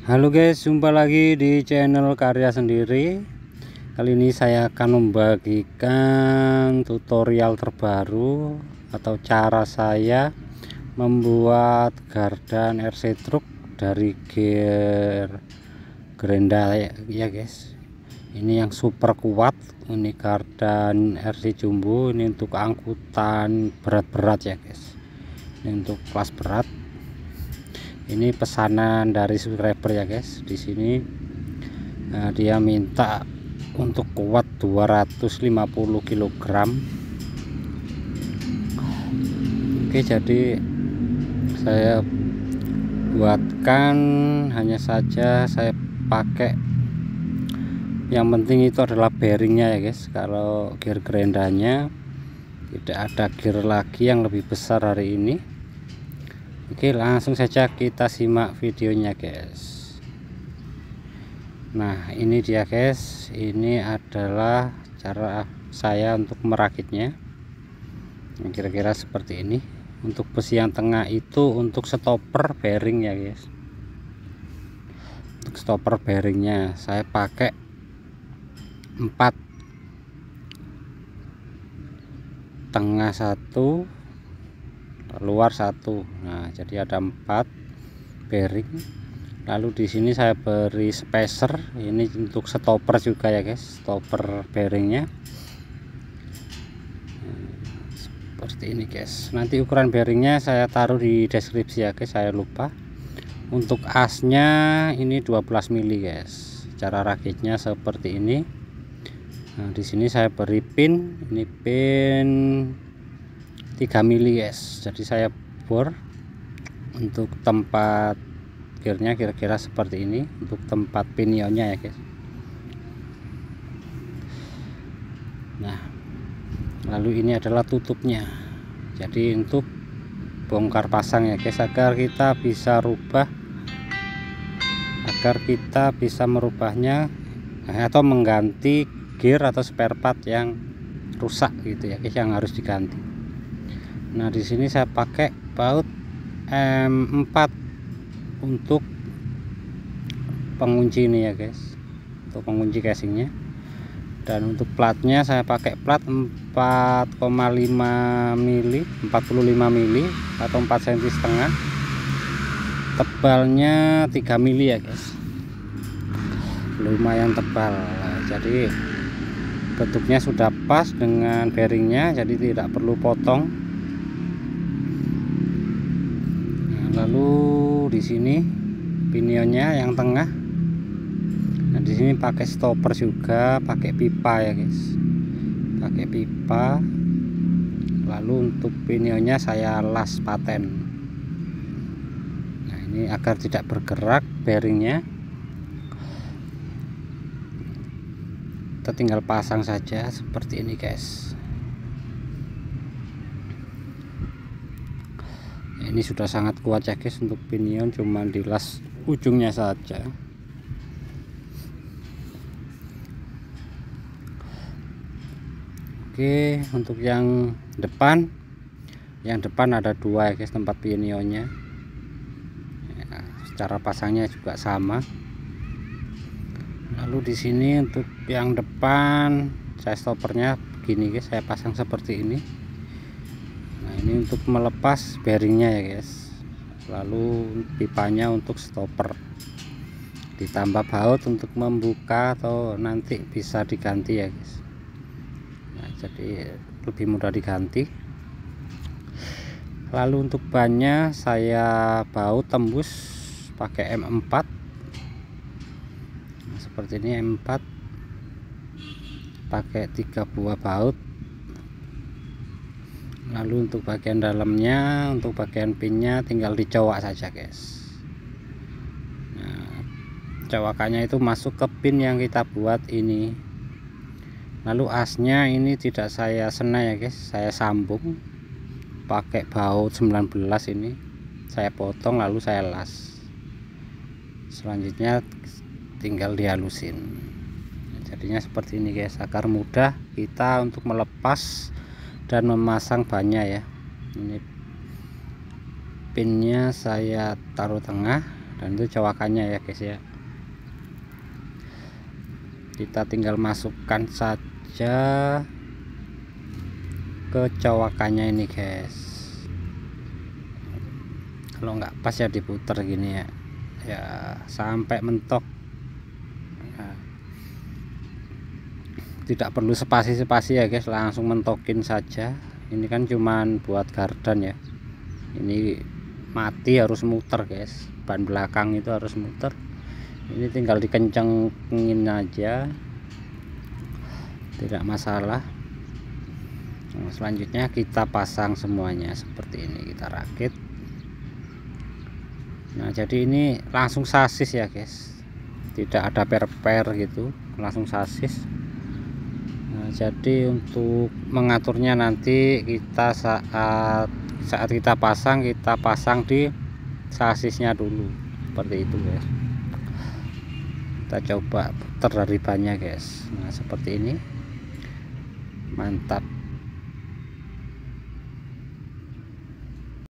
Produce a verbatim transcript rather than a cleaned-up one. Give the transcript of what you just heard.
Halo guys, jumpa lagi di channel Karya Sendiri. Kali ini saya akan membagikan tutorial terbaru atau cara saya membuat gardan R C truk dari gear Grenda ya guys. Ini yang super kuat, ini gardan R C jumbo, ini untuk angkutan berat-berat ya guys. Ini untuk kelas berat. Ini pesanan dari subscriber ya guys. Di sini nah, dia minta untuk kuat dua ratus lima puluh kilogram. Oke, jadi saya buatkan, hanya saja saya pakai, yang penting itu adalah bearingnya ya guys. Kalau gear Grendanya tidak ada gear lagi yang lebih besar hari ini. Oke, langsung saja kita simak videonya guys. Nah, ini dia guys, ini adalah cara saya untuk merakitnya. Kira-kira seperti ini. Untuk besi yang tengah itu untuk stopper bearing ya guys. Untuk stopper bearingnya saya pakai empat, tengah satu, luar satu. Nah, jadi ada empat bearing. Lalu di sini saya beri spacer, ini untuk stopper juga ya guys, stopper bearingnya. Seperti ini guys. Nanti ukuran bearingnya saya taruh di deskripsi ya guys, saya lupa. Untuk asnya ini dua belas mili guys. Cara rakitnya seperti ini. Nah, di sini saya beri pin, ini pin tiga mili guys. Jadi saya bor untuk tempat gearnya kira-kira seperti ini, untuk tempat pinionnya ya guys. Nah, lalu ini adalah tutupnya. Jadi untuk bongkar pasang ya guys, agar kita bisa rubah, agar kita bisa merubahnya atau mengganti gear atau spare part yang rusak gitu ya guys, yang harus diganti. Nah, di sini saya pakai baut M empat untuk pengunci ini ya guys, untuk pengunci casingnya. Dan untuk platnya saya pakai plat empat koma lima mili, empat puluh lima mili atau empat sentimeter setengah. Tebalnya tiga mili ya guys, lumayan tebal. Nah, jadi bentuknya sudah pas dengan bearingnya, jadi tidak perlu potong. Lalu di sini pinionnya yang tengah. Nah, di sini pakai stopper juga, pakai pipa ya guys, pakai pipa. Lalu untuk pinionnya saya las paten. Nah, ini agar tidak bergerak bearingnya, kita tinggal pasang saja seperti ini guys. Ini sudah sangat kuat ya guys, untuk pinion cuman dilas ujungnya saja. Oke, untuk yang depan, yang depan ada dua ya guys tempat pinionnya ya, cara pasangnya juga sama. Lalu di sini untuk yang depan saya stoppernya begini guys, saya pasang seperti ini. Nah, ini untuk melepas bearingnya ya guys. Lalu pipanya untuk stopper, ditambah baut untuk membuka atau nanti bisa diganti ya guys. Nah, jadi lebih mudah diganti. Lalu untuk bannya saya baut tembus pakai M empat. Nah, seperti ini M empat, pakai tiga buah baut. Lalu untuk bagian dalamnya, untuk bagian pinnya tinggal dicowak saja guys. Nah, cowakannya itu masuk ke pin yang kita buat ini. Lalu asnya ini tidak saya sena ya guys, saya sambung pakai baut sembilan belas. Ini saya potong lalu saya las. Selanjutnya tinggal dihalusin. Nah, jadinya seperti ini guys, agar mudah kita untuk melepas dan memasang bannya ya. Ini pinnya saya taruh tengah, dan itu cowakannya ya guys ya. Kita tinggal masukkan saja ke cowakannya ini guys. Kalau nggak pas ya diputer gini ya, ya sampai mentok. Nah, tidak perlu spasi-spasi ya guys, langsung mentokin saja. Ini kan cuman buat gardan ya, ini mati harus muter guys, ban belakang itu harus muter. Ini tinggal dikencengin aja, tidak masalah. Nah, selanjutnya kita pasang semuanya seperti ini, kita rakit. Nah jadi ini langsung sasis ya guys, tidak ada per-per gitu, langsung sasis. Nah jadi untuk mengaturnya nanti kita saat saat kita pasang, kita pasang di sasisnya dulu seperti itu guys. Kita coba putar dari bannya guys. Nah seperti ini, mantap.